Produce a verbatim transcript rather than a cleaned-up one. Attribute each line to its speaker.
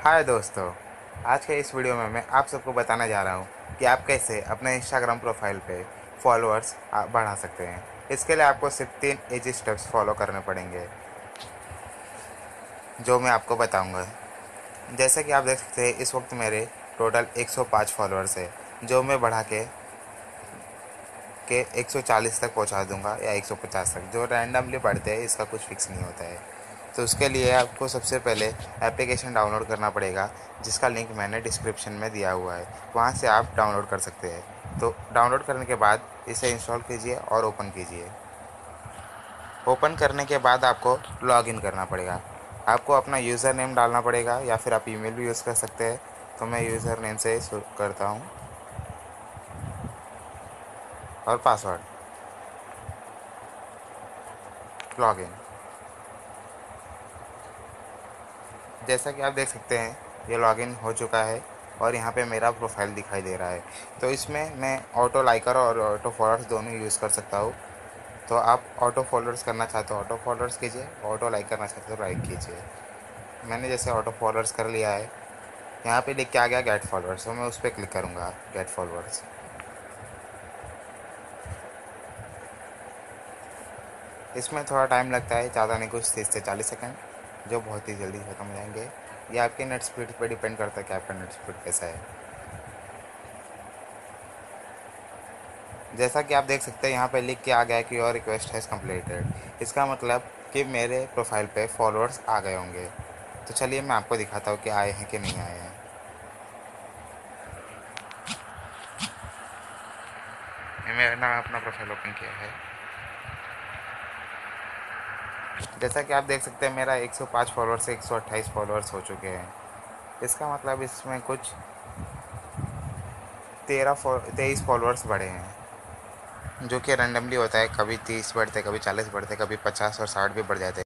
Speaker 1: हाय दोस्तों। आज के इस वीडियो में मैं आप सबको बताने जा रहा हूँ कि आप कैसे अपने इंस्टाग्राम प्रोफाइल पे फॉलोअर्स बढ़ा सकते हैं। इसके लिए आपको सिर्फ तीन इजी स्टेप्स फॉलो करने पड़ेंगे जो मैं आपको बताऊंगा। जैसे कि आप देख सकते हैं इस वक्त मेरे टोटल एक सौ पाँच फॉलोअर्स है, जो मैं बढ़ा के के एक सौ चालीस तक पहुंचा दूंगा या एक सौ पचास तक, जो रैंडमली बढ़ते हैं, इसका कुछ फिक्स नहीं होता है। तो उसके लिए आपको सबसे पहले एप्लीकेशन डाउनलोड करना पड़ेगा, जिसका लिंक मैंने डिस्क्रिप्शन में दिया हुआ है। वहाँ से आप डाउनलोड कर सकते हैं। तो डाउनलोड करने के बाद इसे इंस्टॉल कीजिए और ओपन कीजिए। ओपन करने के बाद आपको लॉगिन करना पड़ेगा। आपको अपना यूज़र नेम डालना पड़ेगा या फिर आप ईमेल भी यूज़ कर सकते हैं। तो मैं यूज़र नेम से शुरू करता हूँ और पासवर्ड, लॉगिन। जैसा कि आप देख सकते हैं ये लॉगिन हो चुका है और यहाँ पे मेरा प्रोफाइल दिखाई दे रहा है। तो इसमें मैं ऑटो लाइकर और ऑटो फॉलोअर्स दोनों यूज़ कर सकता हूँ। तो आप ऑटो फॉलोअर्स करना चाहते हो ऑटो फॉलोअर्स कीजिए, ऑटो लाइक करना चाहते हो लाइक कीजिए। मैंने जैसे ऑटो फॉलोअर्स कर लिया है, यहाँ पे लिख के आ गया गेट फॉलोअर्स, तो मैं उस पर क्लिक करूँगा, गेट फॉलोअर्स। इसमें थोड़ा टाइम लगता है, ज़्यादा नहीं, कुछ तीस से चालीस सेकंड, जो बहुत ही जल्दी ख़त्म हो जाएंगे। ये आपके नेट स्पीड पे डिपेंड करता है कि आपका नेट स्पीड कैसा है। जैसा कि आप देख सकते हैं यहाँ पे लिख के आ गया कि योर रिक्वेस्ट हैज़ कंप्लीटेड। इसका मतलब कि मेरे प्रोफाइल पे फॉलोअर्स आ गए होंगे। तो चलिए मैं आपको दिखाता हूँ कि आए हैं कि नहीं आए हैं। मैंने अपना प्रोफाइल ओपन किया है। जैसा कि आप देख सकते हैं मेरा एक सौ पाँच फॉलोअर्स से एक सौ अट्ठाईस फॉलोअर्स हो चुके हैं। इसका मतलब इसमें कुछ तेरह तेईस फॉलोअर्स बढ़े हैं, जो कि रैंडमली होता है। कभी तीस बढ़ते, कभी चालीस बढ़ते, कभी पचास और साठ भी बढ़ जाते